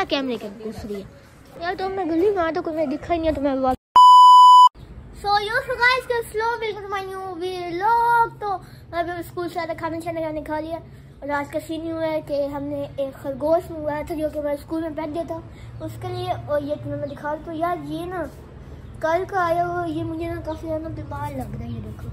क्या कैमरे के घुस रही है यार। तो मैं गली में तो कोई दिखा ही नहीं है। तो मैं सो यो गाइस के स्लो welcome to my new vlog. तो मैं स्कूल से आया, खाना खा लिया। और आज का सीन हुआ है कि हमने एक खरगोश मंगवाया था जो कि मैं स्कूल में पहन दिया था उसके लिए। और ये तुम्हें मैं दिखा दूँ। तो यार ये ना कल का आया हुआ, ये मुझे ना काफ़ी ज़्यादा बीमार लग रहा है। ये देखो,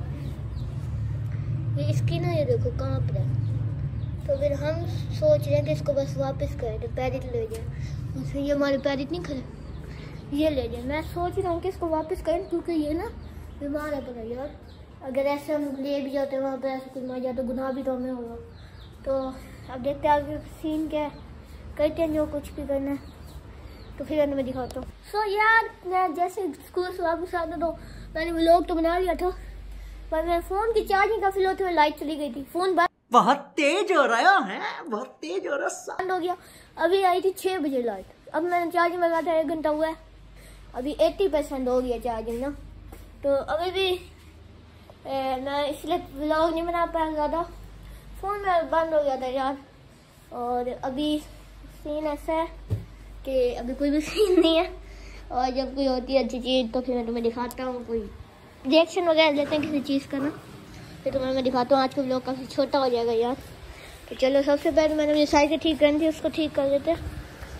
ये इसकी ना, ये देखो कांप रहा है। तो फिर हम सोच रहे हैं कि इसको बस वापस करें, तो पैरिट ले जाए। उसमें ये हमारे पैरिट नहीं खड़े, ये ले जाए। मैं सोच रहा हूँ कि इसको वापस करें क्योंकि ये ना बीमार है पड़ा यार। अगर ऐसे हम ले भी जाते वहाँ पर ऐसे कुछ मर जाए तो गुनाह भी तो हमें होगा। तो अब देखते हैं आगे सीन क्या है, करते हैं जो कुछ भी करना है। तो फिर मैं दिखाता हूँ। सो यार मैं जैसे स्कूल से वापस आता तो मैंने व्लॉग तो बना लिया था, पर मेरे फ़ोन की चार्जिंग काफ़ी लो थी और लाइट चली गई थी। फ़ोन बहुत तेज हो रहा है, बहुत तेज हो रहा है। बंद हो गया। अभी आई थी 6 बजे लाइट। अब मैंने चार्जिंग लगाया था, 1 घंटा हुआ है, अभी 80% हो गया चार्जिंग ना। तो अभी भी मैं इसलिए व्लॉग नहीं बना पाया ज़्यादा, फ़ोन में बंद हो गया था यार। और अभी सीन ऐसा है कि अभी कोई भी सीन नहीं है। और जब कोई होती है अच्छी चीज़ तो फिर मैं तुम्हें दिखाता हूँ, कोई रिएक्शन वगैरह लेते हैं किसी चीज़ का ना, फिर तुम्हें मैं दिखाता हूँ। आज का व्लॉग काफ़ी छोटा हो जाएगा यार। तो चलो सबसे पहले मैंने अपनी साइकिल ठीक करनी थी, उसको ठीक कर लेते हैं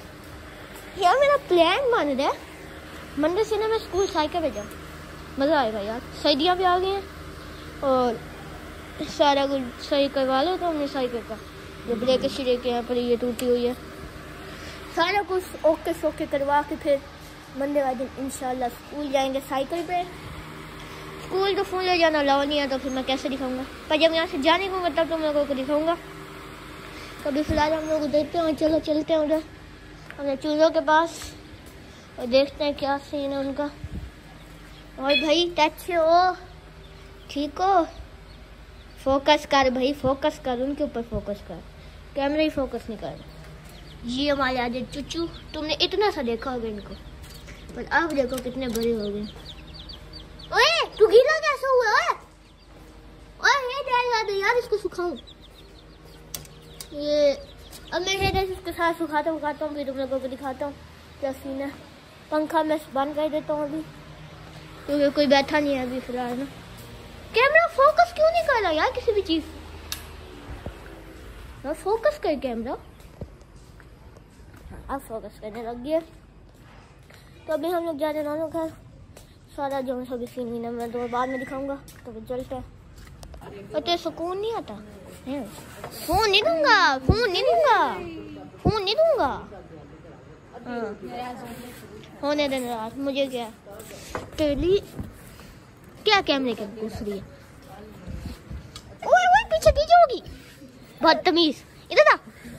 यार। मेरा प्लान बन रहा है मंडे से ना मैं स्कूल साइकिल पे जाऊँ, मज़ा आएगा यार। सर्दियाँ भी आ गई हैं और सारा कुछ सही करवा लो तो हमने साइकिल का। ये ब्रेक श्रेक यहाँ पर ये टूटी हुई है, सारा कुछ ओके सोके करवा के फिर मंडे वाले दिन इंशाल्लाह स्कूल जाएंगे साइकिल पे। स्कूल तो फोन ले जाना अलाउ नहीं है तो फिर मैं कैसे दिखाऊंगा, पर जब यहाँ से जाने को मतलब तो मैं को दिखाऊंगा। कभी फिलहाल हम लोग देखते हैं, चलो चलते हैं उधर अपने चूल्हों के पास और देखते हैं क्या सीन है उनका। और भाई टच हो, ठीक हो, फोकस कर भाई, फोकस कर, उनके ऊपर फोकस कर, कैमरा ही फोकस नहीं कर। ये हमारे आज चुचू, तुमने इतना सा देखा होगा इनको, पर अब देखो कितने बड़े हो गए। ओए तू गीला कैसे हुआ है? ओए ये डाल यार, इसको सुखाऊं। ये अब मैं हेयर इसके साथ सुखाता हूँ, फिर तुम लोगों को दिखाता हूँ क्या सीन है। पंखा मैं बंद कर देता हूँ अभी क्योंकि कोई बैठा नहीं है अभी फिलहाल ना। कैमरा फोकस क्यों नहीं कर रहा यार किसी भी चीज ना, फोकस कर कैमरा। अब फोकस करने लग गया। तो अभी हम लोग जा रहे हैं घर, सारा जो सभी सीन है मैं तो बाद में दिखाऊंगा। तो फिर चलते हैं। और तो सुकून नहीं आता है। फोन नहीं दूंगा, फोन नहीं दूंगा, फोन नहीं दूंगा। हाँ होने देना यार, मुझे क्या तेली क्या कैमरे के घुस रही है। ओए ओए पीछे पीछे होगी, बदतमीज। इधर आ,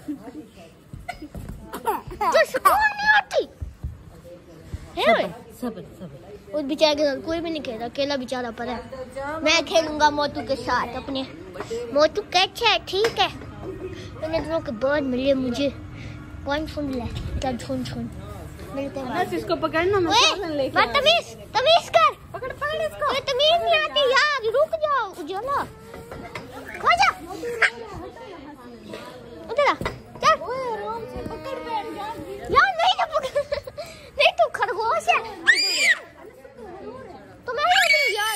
जो सुकून नहीं आती है। उस बेचारे के साथ कोई भी नहीं खेला, अकेला बेचारा पड़ा है। मैं खेलूंगा मोटू के साथ अपने। मोटू कैसे है? ठीक है, मैंने दोनों के बाद मिले मुझे। कौन सुन ले क्या छुन मिलते हैं। बस इसको पकड़ना, मैं साधन लेके तमीज तमीज कर, पकड़ इसको। अरे तमीज नहीं आती यार, रुक जाओ उजाला, खा जा उधर आ, चल। ओए आराम से पकड़ बैठ यार नहीं ना पकड़, नहीं तू खरगोश है तो मैं ही यार।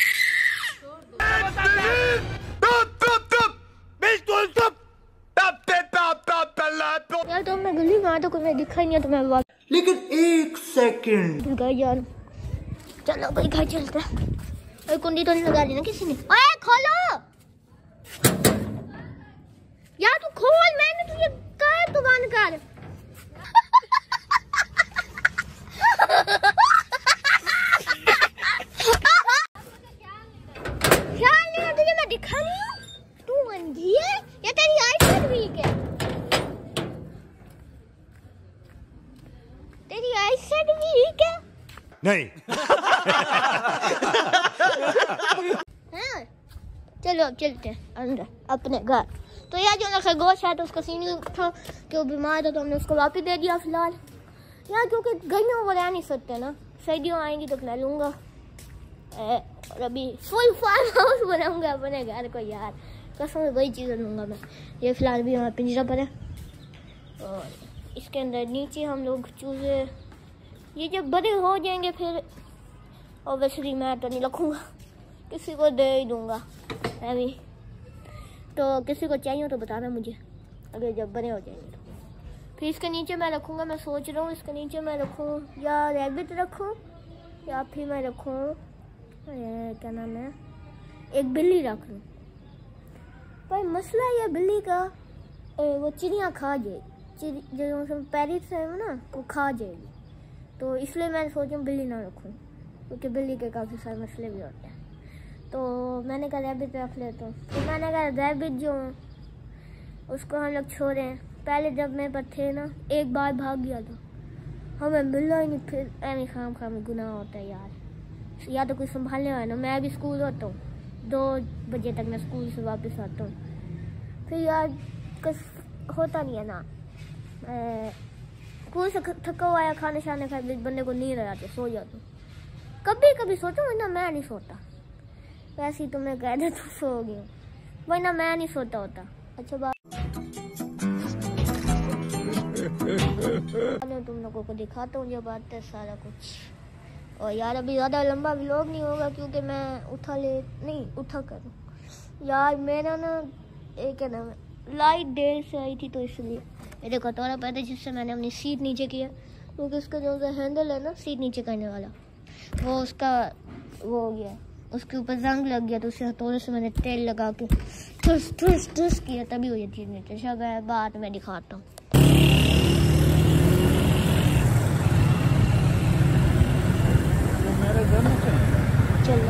यार तो मैं गली में आया तो कोई दिखा ही नहीं, तो मैं लेकिन 1 सेकंड यार। चलो भाई घर चलते हैं। कुंडी तो नहीं लगा दी ना किसी ने? ओए खोलो यार, तू खोल, मैंने तुझे कहा तू बंद कर। ख्याल नहीं है तुझे, मैं दिखा नहीं हूँ, तू अंधी है या तेरी आईसाइट वीक है? तेरी आईसाइट वीक है? नहीं। हाँ चलो अब चलते हैं अंदर अपने घर। तो यार जो ना खरगोश है तो उसका सीन था कि वो बीमार था तो हमने उसको वापस दे दिया फिलहाल यार, क्योंकि गर्मियों में वो रह नहीं सकते ना, सर्दियों आएंगी तो मैं लूँगा। और अभी फुल फार्म हाउस बनाऊंगा अपने घर को यार, कसम से वही चीज़ लूँगा मैं। ये फिलहाल भी हमारा पिंजरा पर है और इसके अंदर नीचे हम लोग चूजे, ये जब बड़े हो जाएंगे फिर ऑब्वियसली मैं तो नहीं रखूँगा, किसी को दे ही दूँगा मैं भी। तो किसी को चाहिए तो बताना मुझे, अगर जब बड़े हो जाएंगे तो। फिर इसके नीचे मैं रखूँगा, मैं सोच रहा हूँ इसके नीचे मैं रखूँ या रैबिट रखूँ या फिर मैं रखूँ क्या नाम है, एक बिल्ली रख लूँ। पर मसला ये बिल्ली का, वो चिड़िया खा जाएगी, जो पेरिस है ना वो खा जाएगी, तो इसलिए मैं सोचूं बिल्ली ना रखूं, क्योंकि बिल्ली के काफ़ी सारे मसले भी होते हैं। तो मैंने कहा रैबिट रख लेता हूँ। तो मैंने कहा रैबिट जो उसको हम लोग छोड़ें, पहले जब मेरे पास थे ना एक बार भाग गया था, हमें मिला ही नहीं, फिर ऐनी खाम गुनाह होता है यार, या तो कुछ संभालने वाला ना, मैं भी स्कूल होता हूँ 2 बजे तक मैं स्कूल से वापस आता हूँ, फिर यार कुछ होता नहीं है ना, स्कूल से थका हुआ या खाने शाने खा बंदे को नींद आती, सो जाता हूँ। कभी कभी सोता हूँ, वरना मैं नहीं सोता। वैसे ही तुम्हें कह दे तो सो गई, वरना मैं नहीं सोता होता। अच्छा बात तुम लोगों को दिखाता हूँ जो बात है सारा कुछ। और यार अभी ज़्यादा लंबा व्लॉग नहीं होगा क्योंकि मैं उठा करूँ यार, मेरा ना एक है ना लाइट देर से आई थी, तो इसलिए मेरे कटोरा पैदा जिससे मैंने अपनी सीट नीचे किया, क्योंकि उसका जो हैंडल है ना सीट नीचे करने वाला, वो उसका वो हो गया, उसके ऊपर जंग लग गया, तो उसे हथौड़े से मैंने तेल लगा के ठुस किया, तभी वो ये चीज़ नीचे। चलो बाद में दिखाता हूँ। चलो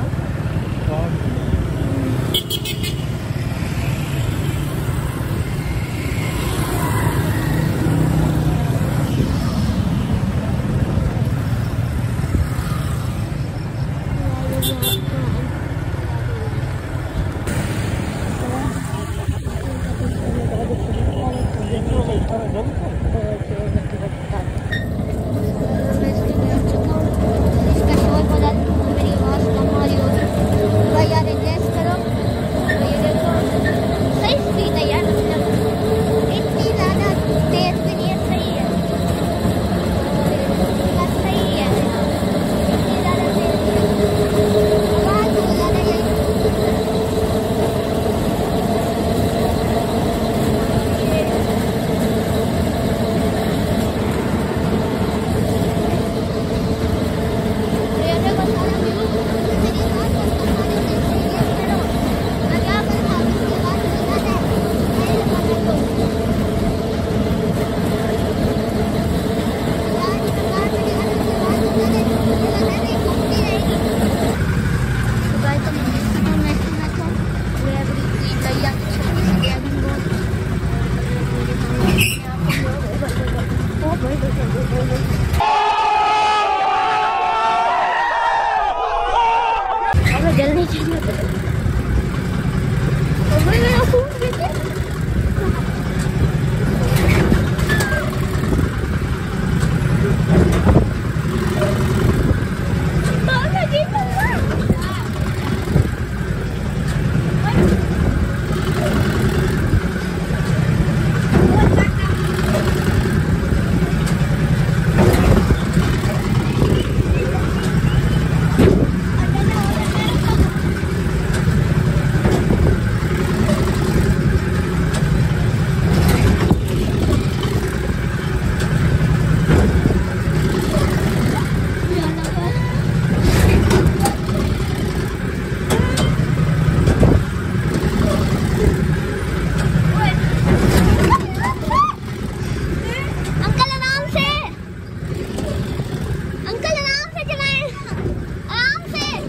जल्दी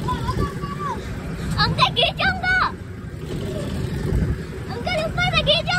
अंकल गिर जाऊंगा, अंकल ऊपर मैं गिर जाऊंगा।